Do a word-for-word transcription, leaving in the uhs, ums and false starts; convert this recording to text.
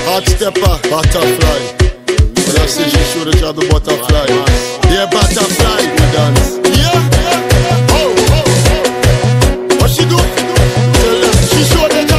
Hot stepper, butterfly. When I see she show the job the butterfly. Yeah, butterfly, we dance. Yeah, oh, oh, oh. What she do? Tell them she show the